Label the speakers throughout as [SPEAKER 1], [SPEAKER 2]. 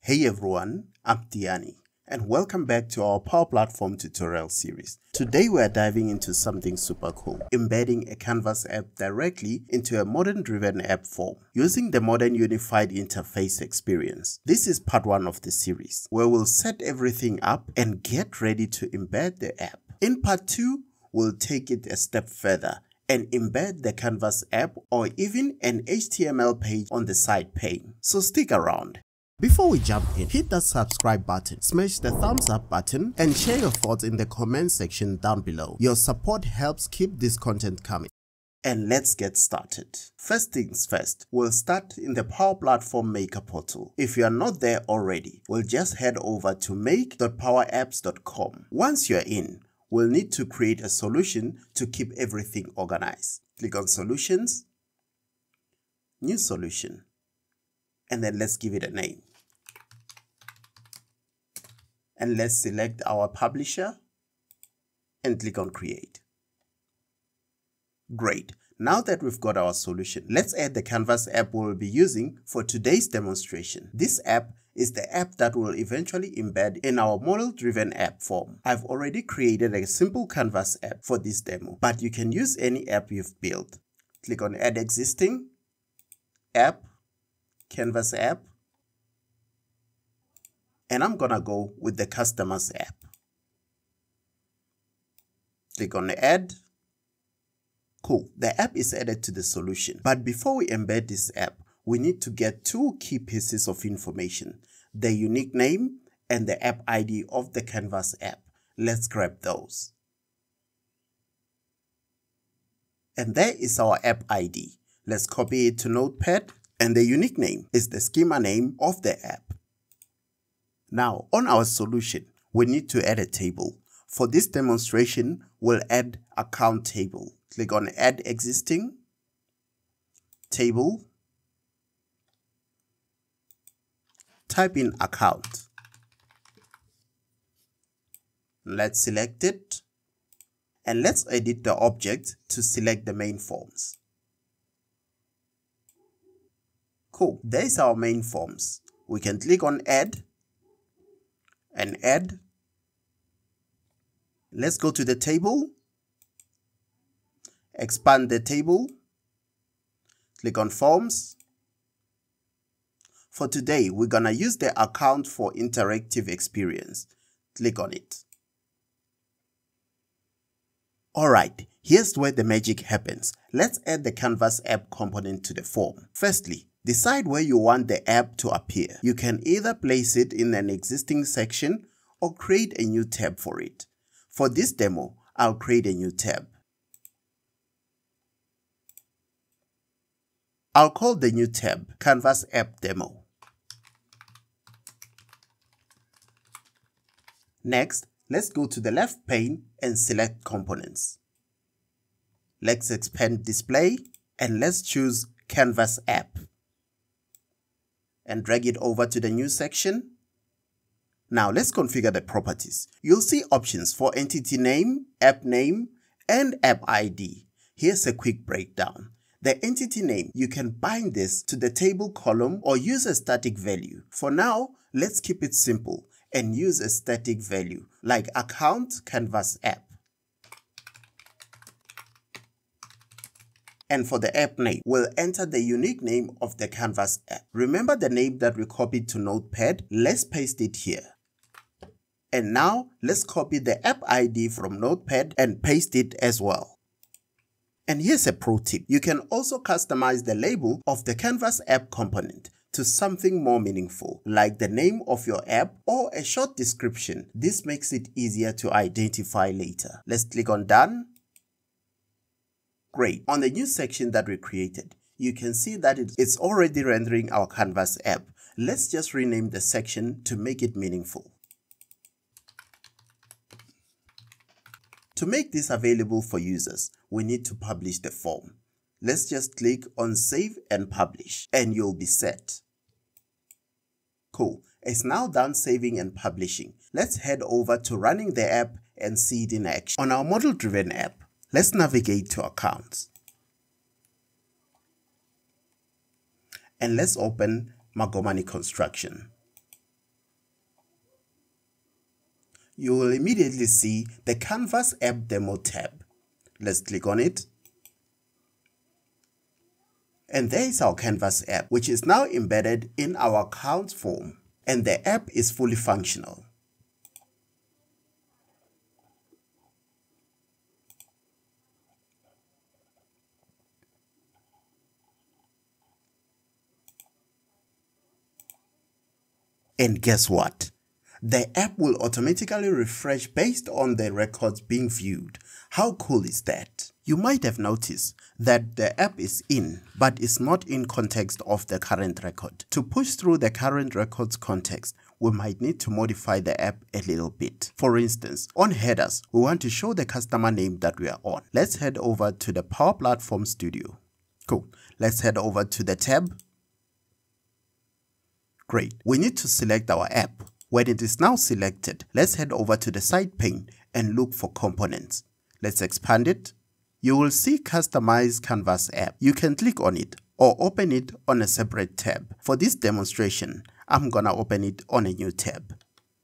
[SPEAKER 1] Hey everyone, I'm Tiyani and welcome back to our Power Platform tutorial series. Today we are diving into something super cool, embedding a Canvas app directly into a modern-driven app form using the modern unified interface experience. This is part 1 of the series, where we'll set everything up and get ready to embed the app. In part 2, we'll take it a step further and embed the Canvas app or even an HTML page on the side pane. So stick around. Before we jump in, hit that subscribe button, smash the thumbs up button, and share your thoughts in the comment section down below. Your support helps keep this content coming. And let's get started. First things first, we'll start in the Power Platform Maker portal. If you are not there already, we'll just head over to make.powerapps.com. Once you're in, we'll need to create a solution to keep everything organized. Click on Solutions, New Solution, and then let's give it a name. And let's select our publisher and click on Create. Great. Now that we've got our solution, let's add the Canvas app we'll be using for today's demonstration. This app is the app that will eventually embed in our model-driven app form. I've already created a simple Canvas app for this demo, but you can use any app you've built. Click on Add Existing, App, Canvas app, and I'm gonna go with the Customers app. Click on Add. Cool, the app is added to the solution. But before we embed this app, we need to get 2 key pieces of information: the unique name and the app ID of the Canvas app. Let's grab those. And there is our app ID. Let's copy it to Notepad. And the unique name is the schema name of the app. Now, on our solution, we need to add a table. For this demonstration, we'll add account table. Click on Add Existing, Table, type in account. Let's select it, and let's edit the object to select the main forms. Cool, there's our main forms. We can click on Add and add. Let's go to the table, expand the table, click on Forms. For today, we're gonna use the account for interactive experience. Click on it. Alright, here's where the magic happens. Let's add the Canvas app component to the form. Firstly, decide where you want the app to appear. You can either place it in an existing section or create a new tab for it. For this demo, I'll create a new tab. I'll call the new tab Canvas App Demo. Next, let's go to the left pane and select Components. Let's expand Display and let's choose Canvas App. And drag it over to the new section. Now let's configure the properties. You'll see options for entity name, app name, and app ID. Here's a quick breakdown. The entity name, you can bind this to the table column or use a static value. For now, let's keep it simple and use a static value like account Canvas app. And for the app name, we'll enter the unique name of the Canvas app. Remember the name that we copied to Notepad? Let's paste it here. And now, let's copy the app ID from Notepad and paste it as well. And here's a pro tip. You can also customize the label of the Canvas app component to something more meaningful, like the name of your app or a short description. This makes it easier to identify later. Let's click on Done. Great. On the new section that we created, you can see that it's already rendering our Canvas app. Let's just rename the section to make it meaningful. To make this available for users, we need to publish the form. Let's just click on Save and Publish, and you'll be set. Cool. It's now done saving and publishing. Let's head over to running the app and see it in action. On our model-driven app, let's navigate to Accounts. And let's open Magomani construction. you will immediately see the Canvas App Demo tab. Let's click on it. And there is our Canvas app, which is now embedded in our account form, and the app is fully functional. And guess what? The app will automatically refresh based on the records being viewed. How cool is that? You might have noticed that the app is in, but is not in context of the current record. To push through the current record's context, we might need to modify the app a little bit. For instance, on headers, we want to show the customer name that we are on. Let's head over to the Power Platform Studio. Cool. Let's head over to the tab. Great. We need to select our app. When it is now selected, let's head over to the side pane and look for components. Let's expand it. You will see Customize Canvas App. You can click on it or open it on a separate tab. For this demonstration, I'm gonna open it on a new tab.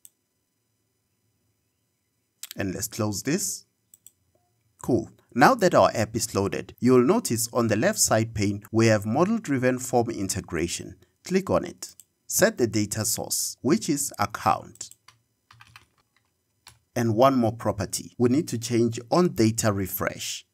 [SPEAKER 1] And let's close this. Cool. Now that our app is loaded, you'll notice on the left side pane, we have model-driven form integration. Click on it. Set the data source, which is account. And one more property, we need to change on data refresh.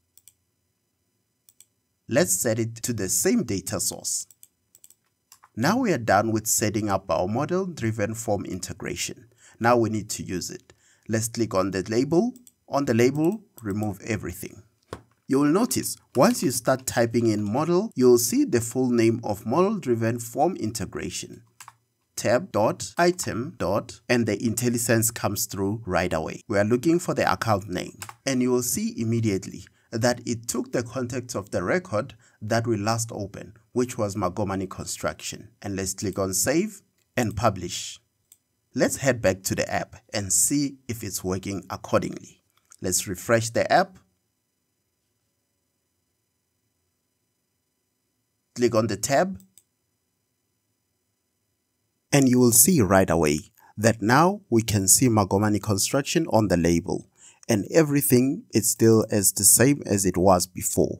[SPEAKER 1] Let's set it to the same data source. Now we are done with setting up our model-driven form integration. Now we need to use it. Let's click on the label. On the label, remove everything. You will notice once you start typing in model, you'll see the full name of model-driven form integration. Tab.item. And the IntelliSense comes through right away. We are looking for the account name, and you will see immediately that it took the context of the record that we last opened, which was Magomani construction. And let's click on save and publish. Let's head back to the app and see if it's working accordingly. Let's refresh the app. Click on the tab, and you will see right away that now we can see Magomani construction on the label, and everything is still as the same as it was before.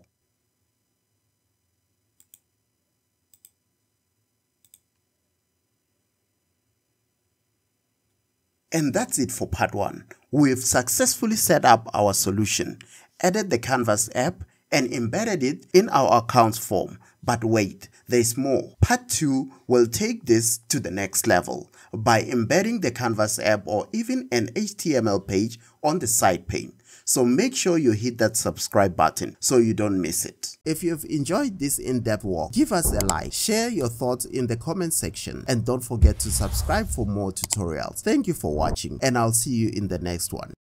[SPEAKER 1] And that's it for part 1. We've successfully set up our solution, added the Canvas app, and embedded it in our accounts form. But wait, there's more. Part 2 will take this to the next level by embedding the Canvas app or even an HTML page on the side pane. So make sure you hit that subscribe button so you don't miss it. If you've enjoyed this in-depth walk, give us a like, share your thoughts in the comment section, and don't forget to subscribe for more tutorials. Thank you for watching, and I'll see you in the next one.